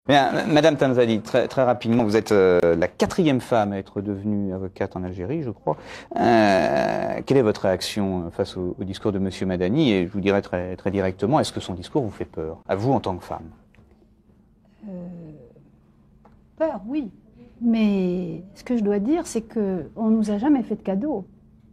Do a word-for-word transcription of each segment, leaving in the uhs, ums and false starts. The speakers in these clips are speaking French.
Bien, Madame Tanzali, très, très rapidement, vous êtes euh, la quatrième femme à être devenue avocate en Algérie, je crois. Euh, quelle est votre réaction face au, au discours de Monsieur Madani? Et je vous dirais très, très directement, est-ce que son discours vous fait peur, à vous en tant que femme? euh, Peur, oui. Mais ce que je dois dire, c'est qu'on ne nous a jamais fait de cadeau.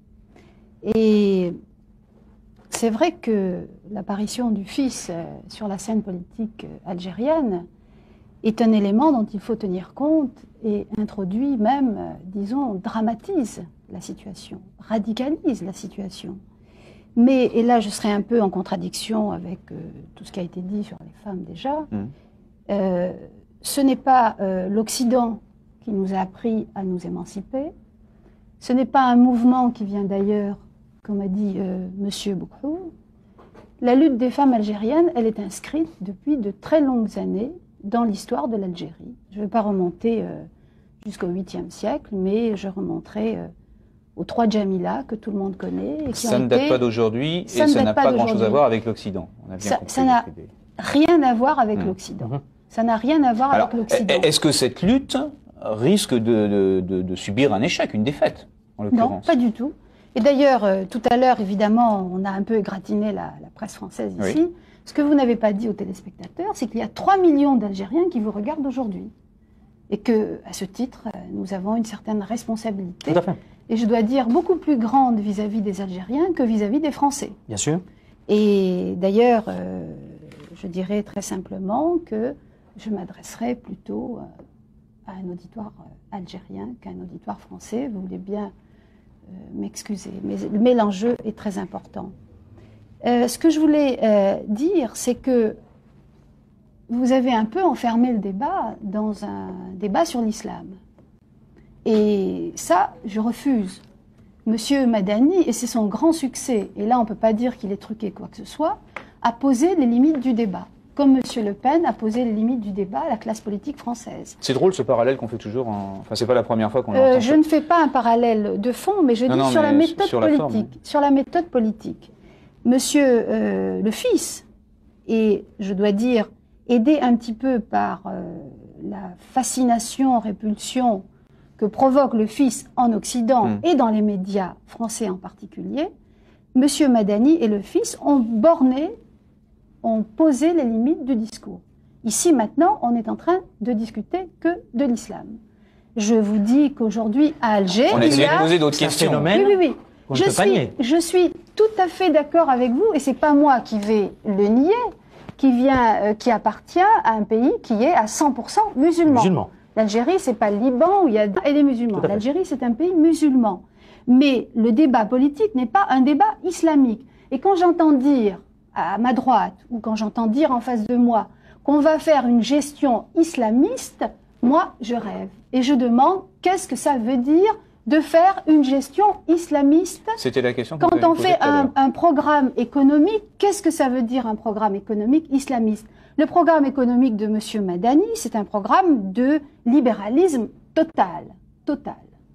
Et c'est vrai que l'apparition du fils sur la scène politique algérienne est un élément dont il faut tenir compte et introduit même, disons, dramatise la situation, radicalise la situation. Mais, et là je serai un peu en contradiction avec euh, tout ce qui a été dit sur les femmes déjà, mmh. euh, ce n'est pas euh, l'Occident qui nous a appris à nous émanciper, ce n'est pas un mouvement qui vient d'ailleurs, comme a dit euh, Monsieur Boukrou. La lutte des femmes algériennes, elle est inscrite depuis de très longues années dans l'histoire de l'Algérie. Je ne vais pas remonter euh, jusqu'au huitième siècle, mais je remonterai euh, aux trois Djamila que tout le monde connaît. Et qui ça ont ne été... date pas d'aujourd'hui et ça n'a pas grand-chose à voir avec l'Occident. Ça n'a rien à voir avec mmh. l'Occident. Mmh. Ça n'a rien à voir Alors, avec l'Occident. Est-ce que cette lutte risque de, de, de, de subir un échec, une défaite, en l'occurrence? Non, pas du tout. Et d'ailleurs, euh, tout à l'heure, évidemment, on a un peu égratigné la, la presse française ici. Oui. Ce que vous n'avez pas dit aux téléspectateurs, c'est qu'il y a trois millions d'Algériens qui vous regardent aujourd'hui. Et que, à ce titre, nous avons une certaine responsabilité. Tout à fait. Et je dois dire beaucoup plus grande vis-à-vis des Algériens que vis-à-vis des Français. Bien sûr. Et d'ailleurs, euh, je dirais très simplement que je m'adresserai plutôt à un auditoire algérien qu'à un auditoire français. Vous voulez bien euh, m'excuser, mais, mais l'enjeu est très important. Euh, ce que je voulais euh, dire, c'est que vous avez un peu enfermé le débat dans un débat sur l'islam. Et ça, je refuse. Monsieur Madani, et c'est son grand succès, et là on ne peut pas dire qu'il est truqué quoi que ce soit, a posé les limites du débat. Comme Monsieur Le Pen a posé les limites du débat à la classe politique française. C'est drôle ce parallèle qu'on fait toujours, en... enfin c'est pas la première fois qu'on euh, l'entend. Je ne fais pas un parallèle de fond, mais je non, dis non, sur, mais la méthode sur, la politique, forme. sur la méthode politique. Monsieur euh, le fils, et je dois dire, aidé un petit peu par euh, la fascination, répulsion que provoque le fils en Occident mmh. et dans les médias français en particulier, Monsieur Madani et le fils ont borné, ont posé les limites du discours. Ici, maintenant, on est en train de discuter que de l'islam. Je vous dis qu'aujourd'hui, à Alger, on a essayé de poser d'autres questions. Oui, oui, oui. Je suis, je suis tout à fait d'accord avec vous, et c'est pas moi qui vais le nier, qui vient, euh, qui appartient à un pays qui est à cent pour cent musulman. Musulman. L'Algérie, c'est pas le Liban où il y a des musulmans. L'Algérie, c'est un pays musulman. Mais le débat politique n'est pas un débat islamique. Et quand j'entends dire à ma droite, ou quand j'entends dire en face de moi, qu'on va faire une gestion islamiste, moi, je rêve. Et je demande, qu'est-ce que ça veut dire de faire une gestion islamiste? C'était la question. Quand on fait un, un programme économique, qu'est-ce que ça veut dire un programme économique islamiste? Le programme économique de Monsieur Madani, c'est un programme de libéralisme total, total.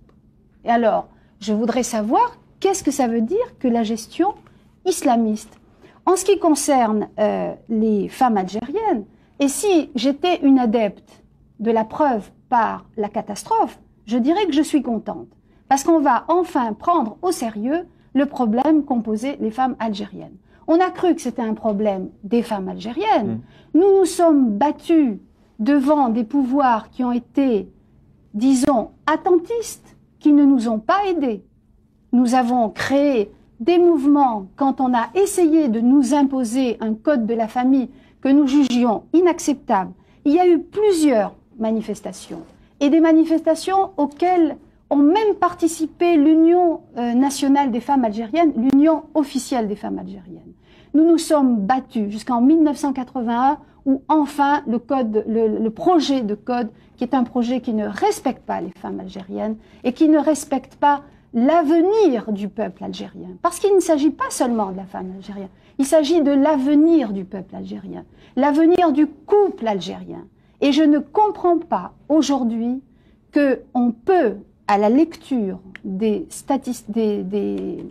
Et alors, je voudrais savoir qu'est-ce que ça veut dire que la gestion islamiste. En ce qui concerne euh, les femmes algériennes, et si j'étais une adepte de la preuve par la catastrophe, je dirais que je suis contente. Parce qu'on va enfin prendre au sérieux le problème qu'ont posé les femmes algériennes. On a cru que c'était un problème des femmes algériennes. Mmh. Nous nous sommes battus devant des pouvoirs qui ont été, disons, attentistes, qui ne nous ont pas aidés. Nous avons créé des mouvements quand on a essayé de nous imposer un code de la famille que nous jugions inacceptable. Il y a eu plusieurs manifestations, et des manifestations auxquelles ont même participé l'Union euh, nationale des femmes algériennes, l'Union officielle des femmes algériennes. Nous nous sommes battus jusqu'en mille neuf cent quatre-vingt-un, où enfin le, code, le, le projet de code, qui est un projet qui ne respecte pas les femmes algériennes et qui ne respecte pas l'avenir du peuple algérien. Parce qu'il ne s'agit pas seulement de la femme algérienne, il s'agit de l'avenir du peuple algérien, l'avenir du couple algérien. Et je ne comprends pas aujourd'hui qu'on peut, à la lecture des, statist des, des,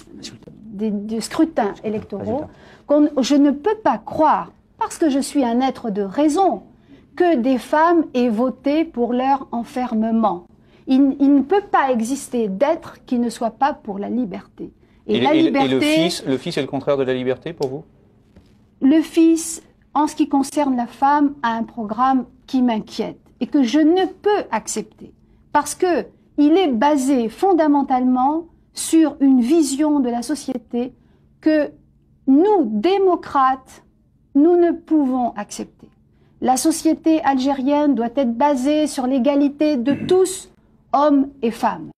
des, des scrutins électoraux, qu'on, je ne peux pas croire, parce que je suis un être de raison, que des femmes aient voté pour leur enfermement. Il, il ne peut pas exister d'être qui ne soit pas pour la liberté. Et, et, la et, liberté, et le fils, le fils est le contraire de la liberté pour vous? Le fils, en ce qui concerne la femme, a un programme qui m'inquiète et que je ne peux accepter. Parce que il est basé fondamentalement sur une vision de la société que nous, démocrates, nous ne pouvons accepter. La société algérienne doit être basée sur l'égalité de tous, hommes et femmes.